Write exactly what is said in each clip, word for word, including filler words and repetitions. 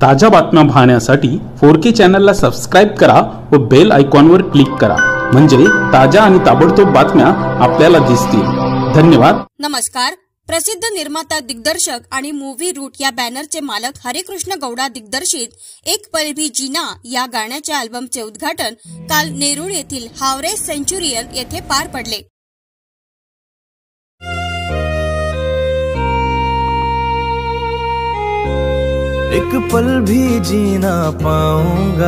ताज्या बातम्या पाहण्यासाठी फोर के चॅनलला सबस्क्राइब करा व बेल आयकॉनवर क्लिक करा, म्हणजे ताज्या आणि ताबडतोब बातम्या आपल्याला दिसतील। धन्यवाद। नमस्कार। प्रसिद्ध निर्माता, दिग्दर्शक आणि मूवी रूट या बॅनरचे मालक हरिकृष्ण गौडा दिग्दर्शित एक पल भी जीना या गाण्याच्या अल्बमचे उद्घाटन काल नेरूळ येथील हावरे सेंचुरियल येथे पार पडले। एक पल भी जीना पाऊंगा,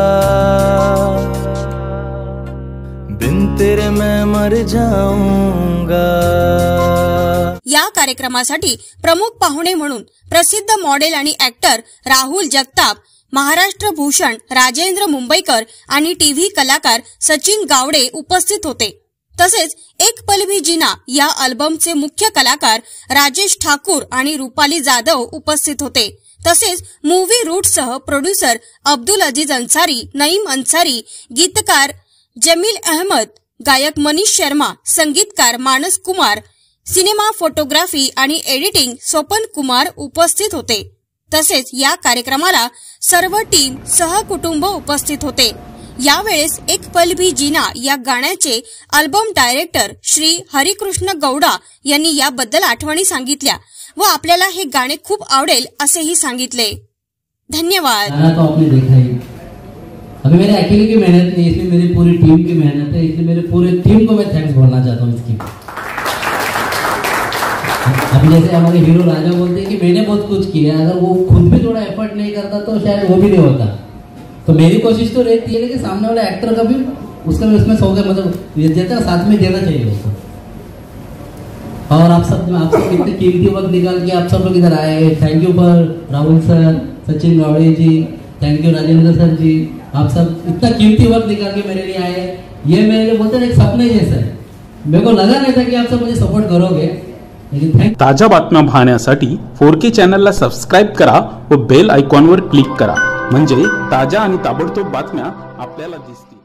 बिन तेरे मैं मर जाऊंगा। या कार्यक्रमासाठी प्रमुख पाहुणे म्हणून प्रसिद्ध मॉडेल आणि ऍक्टर राहुल जगताप, महाराष्ट्र भूषण राजेंद्र मुंबईकर आणि टीव्ही कलाकार सचिन गावडे उपस्थित होते। तसेच एक पल भी जीना या अल्बमचे मुख्य कलाकार राजेश ठाकूर आणि रुपाली जाधव उपस्थित होते। तसेच मूवी रूट सह प्रोड्यूसर अब्दुल अजीज अन्सारी, नईम अन्सारी, गीतकार जमील अहमद, गायक मनीष शर्मा, संगीतकार मानस कुमार, सिनेमा फोटोग्राफी आणि एडिटिंग सोपन कुमार उपस्थित होते। तसेच या कार्यक्रमाला सर्व टीम सहकुटुंब उपस्थित होते। यावेळेस एक पल भी जीना या गाण्याचे अल्बम डायरेक्टर श्री हरिकृष्ण गौडा यांनी याबद्दल आठवणी सांगितल्या व आपल्याला हे गाणे खूप आवडेल असेही सांगितले। धन्यवाद। गाना तो आपने देखा ही, अभी मेरे अकेले की मेहनत नहीं, इसमें मेरी पूरी टीम की मेहनत है, इसलिए मेरे पूरे टीम को मैं थैंक्स बोलना चाहता हूँ इसकी। अभी जैसे हमारे हीरो राजा बोलते हैं कि मैंने बहुत कुछ किया, अगर वो खुद भी थोड़ा एफर्ट नहीं करता तो शायद वो भी नहीं होता। तो मेरी कोशिश तो रहती है कि सामने वाला एक्टर का भी उसका भी उसमें सौ का मतलब देता साथ में देना चाहिए उसको। और आप सब आप सब इतने कीमती वक्त निकाल के आप सब लोग इधर आए, thank you for Rahul sir, Sachin Gawade ji, thank you Rajendra sir ji, आप सब इतना कीमती वक्त निकाल के मेरे लिए आए। ये मेरे लिए बोलते हैं एक सपने जैसा है, मेरे को लगा नहीं था कि आप सब मुझे सपोर्ट करोगे, लेकिन थैंक। ताज्या बातम्या पाहण्यासाठी फोर के चॅनलला सबस्क्राइब करा व बेल आयकॉनवर क्लिक करा, म्हणजे ताज्या आणि ताबडतोब बातम्या आपल्याला दिसतील।